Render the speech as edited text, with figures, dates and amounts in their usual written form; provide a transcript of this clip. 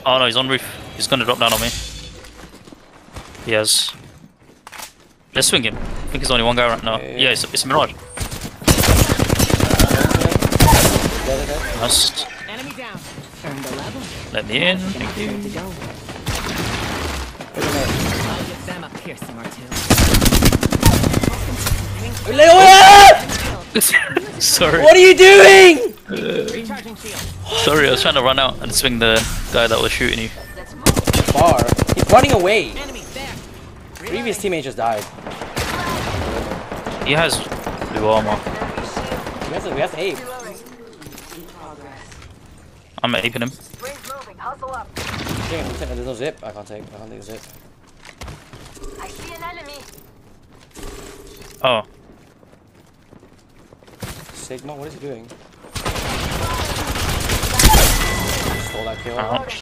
Oh no, he's on roof. He's gonna drop down on me. He has. Let's swing him. I think there's only one guy right now. Yeah, it's a Mirage. Nice. Enemy down. Let me in. Thank you. I'll give them a piercing or two. Sorry. What are you doing? Recharging shield. Sorry, I was trying to run out and swing the guy that was shooting you. Far. He's running away. Enemy there. Previous teammate just died. He has blue armor. We have to ape. I'm aping him. There's no zip. I can't take zip. I see an enemy. Oh. Sigma, what is he doing? Stole that kill. Ouch.